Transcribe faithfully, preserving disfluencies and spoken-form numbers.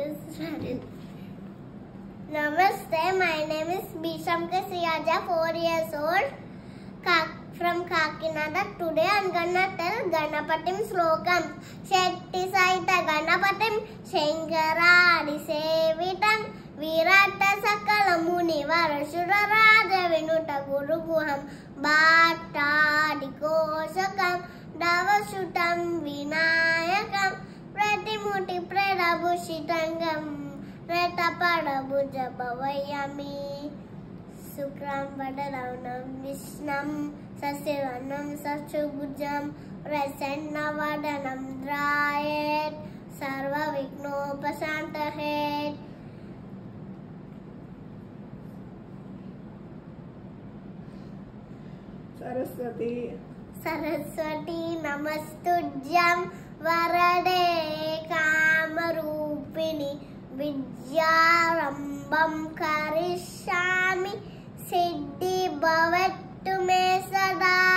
Namaste, my name is Bisham K. Siyaja, four years old, Ka- from Kakinada. Today I am gonna tell Ganapatim slokam. Shetti Saita Ganapatim, Shankaradi Sevitam, Virata Sakala Muni Varashura Raja Vinuta Guru Guham, Bhatta Dikosakam, Davasutam Vinayakam, Pratimuti Predabhushitangam, Retapadabhuja Bhavayami, Sukram Vadaranam Vishnam, Sasiranam Sachubhujam, Prasanna Drayet, Sarva Vignopasantahet. Saraswati. Saraswati Namastujam Varade Kamarupini Vidyarambam Karishami Siddhi Bhavattu Me Sada.